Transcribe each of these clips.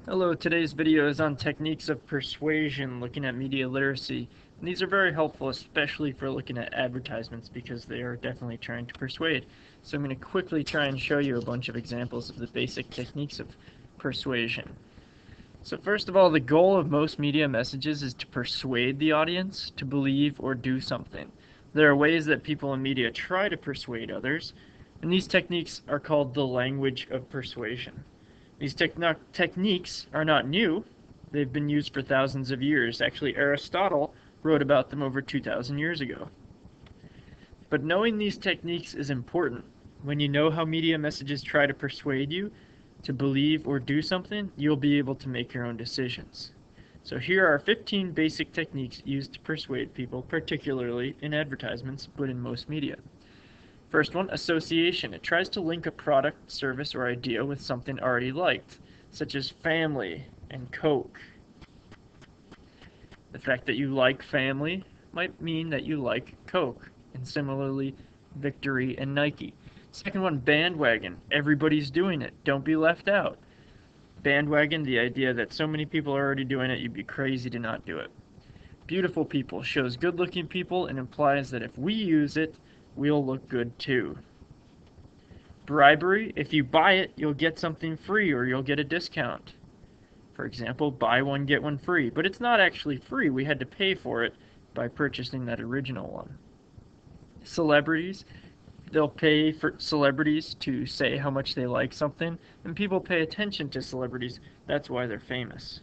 Hello, today's video is on techniques of persuasion, looking at media literacy. And these are very helpful, especially for looking at advertisements, because they are definitely trying to persuade. So I'm going to quickly try and show you a bunch of examples of the basic techniques of persuasion. So first of all, the goal of most media messages is to persuade the audience to believe or do something. There are ways that people in media try to persuade others, and these techniques are called the language of persuasion. These techniques are not new. They've been used for thousands of years. Actually, Aristotle wrote about them over 2,000 years ago. But knowing these techniques is important. When you know how media messages try to persuade you to believe or do something, you'll be able to make your own decisions. So here are 15 basic techniques used to persuade people, particularly in advertisements, but in most media. First one, association. It tries to link a product, service, or idea with something already liked, such as family and Coke. The fact that you like family might mean that you like Coke, and similarly, Victory and Nike. Second one, bandwagon. Everybody's doing it. Don't be left out. Bandwagon, the idea that so many people are already doing it, you'd be crazy to not do it. Beautiful people shows good-looking people and implies that if we use it, we'll look good too. Bribery, if you buy it, you'll get something free or you'll get a discount. For example, buy one, get one free. But it's not actually free. We had to pay for it by purchasing that original one. Celebrities, they'll pay for celebrities to say how much they like something, and people pay attention to celebrities. That's why they're famous.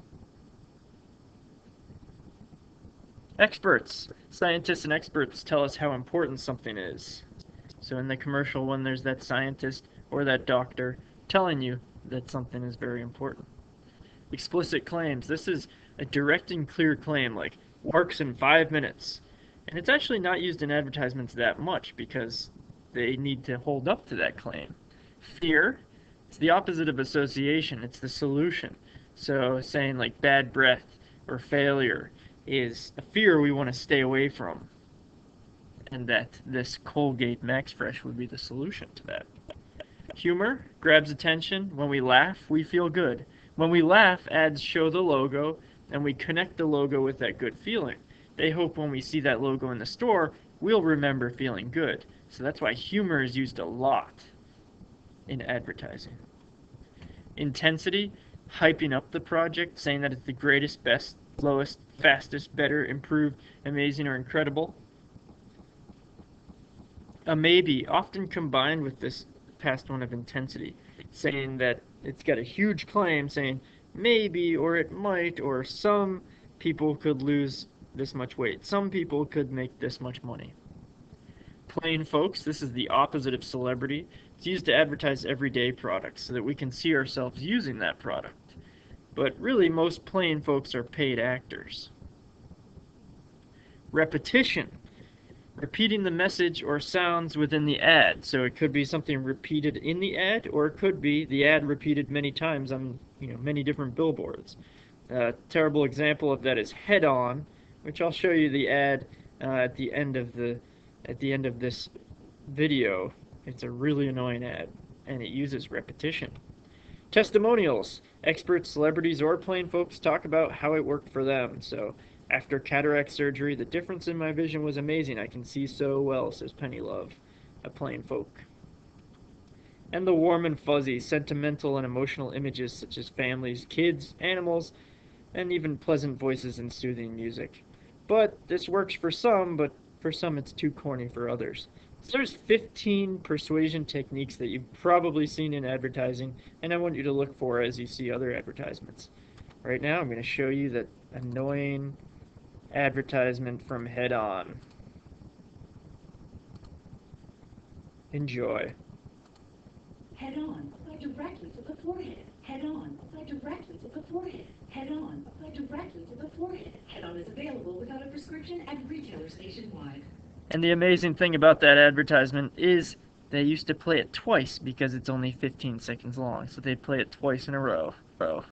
Experts. Scientists and experts tell us how important something is. So in the commercial one, there's that scientist or that doctor telling you that something is very important. Explicit claims. This is a direct and clear claim, like works in 5 minutes. And it's actually not used in advertisements that much because they need to hold up to that claim. Fear. It's the opposite of association. It's the solution. So saying like bad breath or failure is a fear we want to stay away from, and that this Colgate Max Fresh would be the solution to that. Humor grabs attention. When we laugh, we feel good. When we laugh, ads show the logo, and we connect the logo with that good feeling. They hope when we see that logo in the store, we'll remember feeling good. So that's why humor is used a lot in advertising. Intensity, hyping up the project, saying that it's the greatest, best, lowest, fastest, better, improved, amazing, or incredible. A maybe, often combined with this past one of intensity, saying that it's got a huge claim, saying maybe, or it might, or some people could lose this much weight. Some people could make this much money. Plain folks, this is the opposite of celebrity. It's used to advertise everyday products so that we can see ourselves using that product. But really, most plain folks are paid actors. Repetition. Repeating the message or sounds within the ad. So it could be something repeated in the ad, or it could be the ad repeated many times on many different billboards. A terrible example of that is Head On, which I'll show you the ad at the end of this video. It's a really annoying ad, and it uses repetition. Testimonials. Experts, celebrities, or plain folks talk about how it worked for them. So, after cataract surgery, the difference in my vision was amazing. I can see so well, says Penny Love, a plain folk. And the warm and fuzzy, sentimental and emotional images such as families, kids, animals, and even pleasant voices and soothing music. But this works for some, but for some it's too corny for others. So there's 15 persuasion techniques that you've probably seen in advertising, and I want you to look for as you see other advertisements. Right now I'm going to show you that annoying advertisement from Head On. Enjoy. Head On, apply directly to the forehead. Head On, apply directly to the forehead. Head On, apply directly to the forehead. Head On is available without a prescription at retailers nationwide. And the amazing thing about that advertisement is they used to play it twice because it's only 15 seconds long, so they'd play it twice in a row.